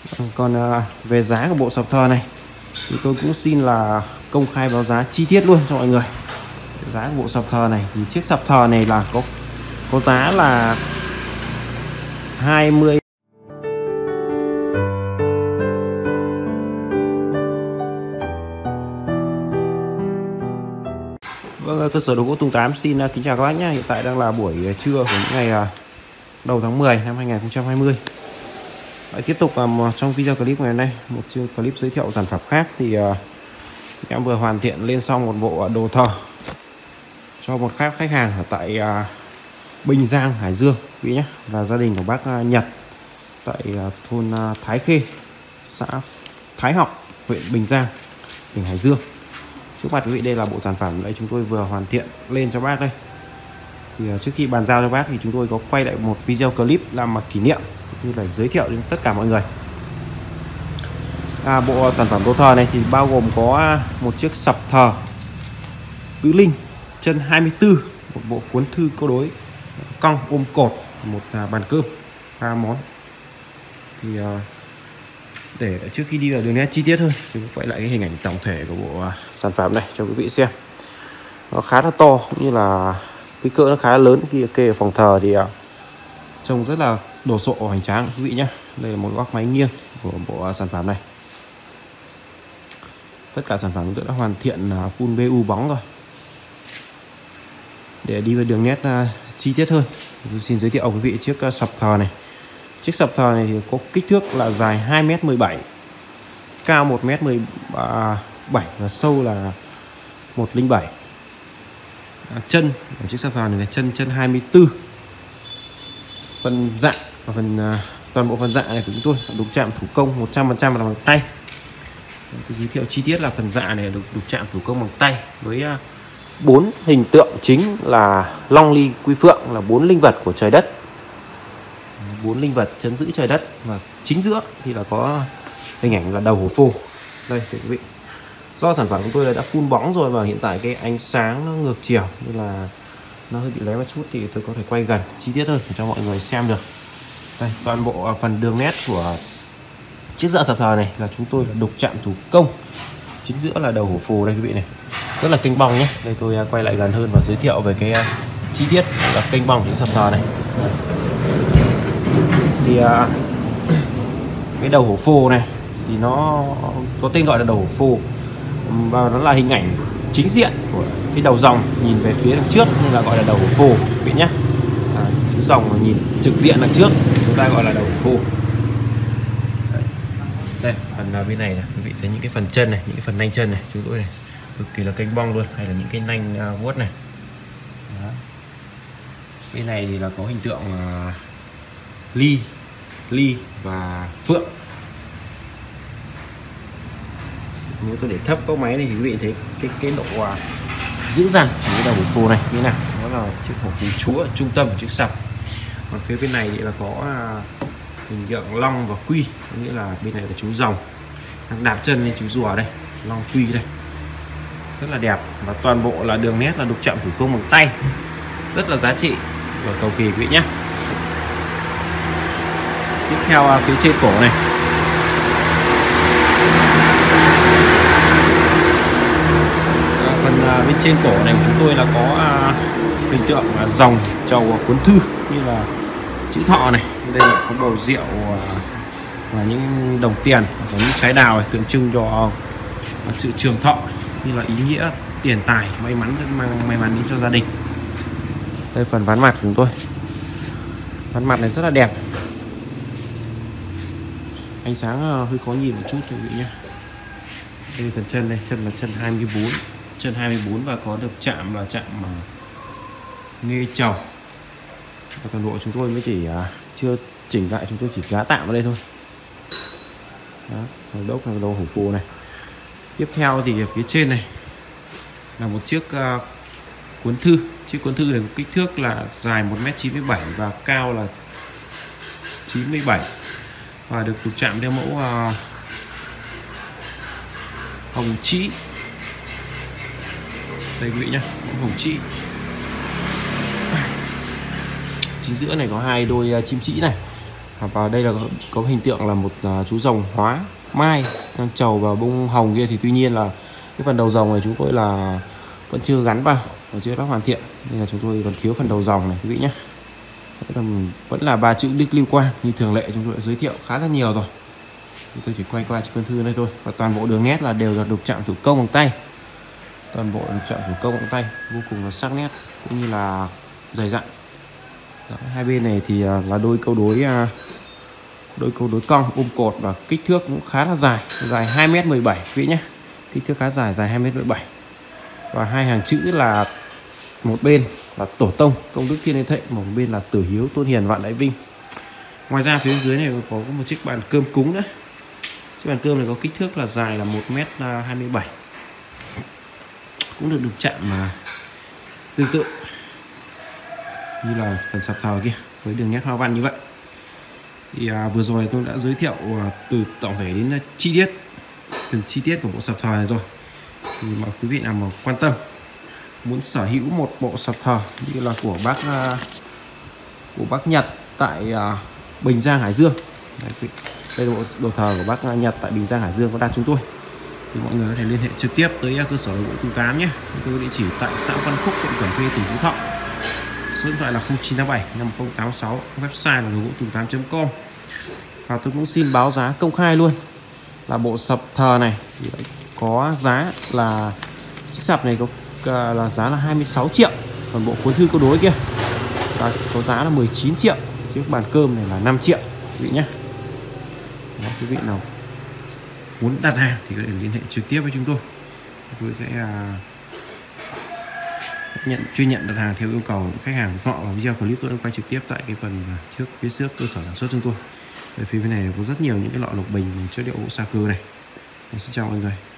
Còn về giá của bộ sập thờ này thì tôi cũng xin là công khai báo giá chi tiết luôn cho mọi người. Giá của bộ sập thờ này thì chiếc sập thờ này là có giá là 20. Vâng, cơ sở đồ gỗ Tùng Tám xin kính chào các bác nhé. Hiện tại đang là buổi trưa của những ngày đầu tháng 10 năm 2020. Tiếp tục trong video clip ngày hôm nay, một clip giới thiệu sản phẩm khác thì em vừa hoàn thiện lên xong một bộ đồ thờ cho một khách hàng ở tại Bình Giang, Hải Dương quý vị nhé, là gia đình của bác Nhật tại thôn Thái Khê, xã Thái Học, huyện Bình Giang, tỉnh Hải Dương. Trước mặt quý vị đây là bộ sản phẩm đấy chúng tôi vừa hoàn thiện lên cho bác đây. Thì trước khi bàn giao cho bác thì chúng tôi có quay lại một video clip làm kỷ niệm như là giới thiệu đến tất cả mọi người. Bộ sản phẩm đồ thờ này thì bao gồm có một chiếc sập thờ tứ linh chân 24, một bộ cuốn thư câu đối cong ôm cột, một bàn cơm 3 món. Thì để trước khi đi vào đường nét chi tiết hơn, chúng tôi quay lại cái hình ảnh tổng thể của bộ sản phẩm này cho quý vị xem. Nó khá là to, cũng như là kích cỡ nó khá là lớn. Khi kê ở phòng thờ thì trông rất là đồ sộ hoành tráng quý vị nhé. Đây là một góc máy nghiêng của bộ sản phẩm này. Tất cả sản phẩm tôi đã hoàn thiện full BU bóng rồi. Để đi vào đường nét chi tiết hơn, tôi xin giới thiệu quý vị chiếc sập thờ này. Chiếc sập thờ này thì có kích thước là dài 2m17, cao 1m17 và sâu là 107. Chân của chiếc sập thờ này là chân 24. Phần dạ và toàn bộ phần dạ này của chúng tôi đục chạm thủ công 100% là bằng tay. Tôi giới thiệu chi tiết là phần dạ này được đục chạm thủ công bằng tay với 4 hình tượng chính là Long Ly Quy Phượng, là 4 linh vật của trời đất, 4 linh vật trấn giữ trời đất. Và chính giữa thì là có hình ảnh là đầu hổ phù. Đây thưa quý vị, do sản phẩm của tôi đã phun bóng rồi và hiện tại cái ánh sáng nó ngược chiều nên là nó hơi bị lé một chút, thì tôi có thể quay gần chi tiết hơn để cho mọi người xem được. Đây, toàn bộ phần đường nét của chiếc dạ sập thờ này là chúng tôi là đục chạm thủ công, chính giữa là đầu hổ phù đây quý vị này, rất là kênh bong nhé. Đây tôi quay lại gần hơn và giới thiệu về cái chi tiết là kênh bong của sập thờ này. Thì cái đầu hổ phù này thì nó có tên gọi là đầu hổ phù, và nó là hình ảnh chính diện của cái đầu dòng nhìn về phía đằng trước nên là gọi là đầu hổ phù quý vị nhé. Chú dòng mà nhìn trực diện đằng trước chúng ta gọi là đầu hổ phù. Đây phần bên này, quý vị thấy những cái phần chân này, những cái phần nanh chân này chúng tôi này cực kỳ là kênh bong luôn, hay là những cái nanh vuốt này. Đó. Bên này thì là có hình tượng ly và phượng. Nếu tôi để thấp cốc máy này thì quý vị thấy cái độ dữ dằn của cái đầu hổ phù này như thế nào. Đó là chiếc hổ phù chúa ở trung tâm của chiếc sập. Còn phía bên này thì là có hình tượng long và quy, có nghĩa là bên này là chú rồng đang đạp chân lên chú rùa đây, long quy đây, rất là đẹp. Và toàn bộ là đường nét là đục chạm thủ công bằng tay, rất là giá trị và cầu kỳ quý vị nhé. Tiếp theo phía trên cổ này, phần bên trên cổ này của chúng tôi là có hình tượng rồng trầu cuốn thư như là chữ thọ này. Đây là có bầu rượu và những đồng tiền và những trái đào này, tượng trưng cho sự trường thọ, như là ý nghĩa tiền tài may mắn, mang may mắn đến cho gia đình. Đây phần ván mặt của chúng tôi, ván mặt này rất là đẹp, ánh sáng hơi khó nhìn một chút quý vị nhé. Đây phần chân đây, chân là chân 24, chân 24 và có được chạm là chạm nghê trầu. Và toàn bộ chúng tôi mới chỉ chưa chỉnh lại, chúng tôi chỉ giá tạm ở đây thôi. Đó, phần đốc là đầu hổ phù này. Tiếp theo thì ở phía trên này là một chiếc cuốn thư. Chiếc cuốn thư này có kích thước là dài 1m97 và cao là 97, và được đục chạm theo mẫu hồng trĩ. Đây quý vị nhé, mẫu hồng trĩ. Chính giữa này có hai đôi chim trĩ này, Và đây là có hình tượng là một chú rồng hóa mai đang trầu vào bông hồng kia, thì tuy nhiên là cái phần đầu rồng này chúng tôi là vẫn chưa gắn vào và chưa đã hoàn thiện, nên là chúng tôi còn thiếu phần đầu rồng này quý vị nhé. Vẫn là 3 chữ Đức Lưu Quang như thường lệ, chúng tôi đã giới thiệu khá là nhiều rồi. Tôi chỉ quay qua cho con thư đây thôi. Và toàn bộ đường nét là đều là đục chạm thủ công bằng tay, toàn bộ đục chạm thủ công bằng tay vô cùng là sắc nét cũng như là dày dặn. Hai bên này thì là đôi câu đối cong ôm cột, và kích thước cũng khá là dài 2m17 quý vị nhé. Kích thước khá dài 2m17. Và hai hàng chữ là một bên là Tổ Tông Công Đức Thiên Liên Thệ, một bên là Tử Hiếu Tôn Hiền Vạn Đại Vinh. Ngoài ra phía dưới này có một chiếc bàn cơm cúng nữa. Chiếc bàn cơm này có kích thước là dài là 1m27, cũng được đục chạm mà tương tự như là phần sạp thờ kia với đường nét hoa văn như vậy. Thì vừa rồi tôi đã giới thiệu từ tổng thể đến từng chi tiết của bộ sạp thờ này rồi. Thì mà quý vị nào mà quan tâm muốn sở hữu một bộ sạp thờ như là của bác Nhật tại Bình Giang, Hải Dương. Đây là bộ đồ thờ của bác Nhật tại Bình Giang, Hải Dương có đặt chúng tôi. Thì mọi người có thể liên hệ trực tiếp tới cơ sở đồ gỗ Tùng Tám nhé. Tôi có địa chỉ tại xã Văn Phúc, quận Cẩm Phê, tỉnh Phú Thọ. Số điện thoại là 0987 5086, website là đồ gỗ tùng 8.com. Và tôi cũng xin báo giá công khai luôn là bộ sập thờ này thì có giá là chiếc sập này là giá là 26 triệu, còn bộ cuốn thư câu đối kia có giá là 19 triệu, chiếc bàn cơm này là 5 triệu quý vị nhé. Đó, quý vị nào muốn đặt hàng thì có thể liên hệ trực tiếp với chúng tôi. Tôi sẽ chuyên nhận đặt hàng theo yêu cầu khách hàng của họ. Và video clip tôi đã quay trực tiếp tại cái phần phía trước cơ sở sản xuất chúng tôi. Về phía bên này có rất nhiều những cái lọ lục bình chất liệu gỗ sa cừ này. Xin chào mọi người.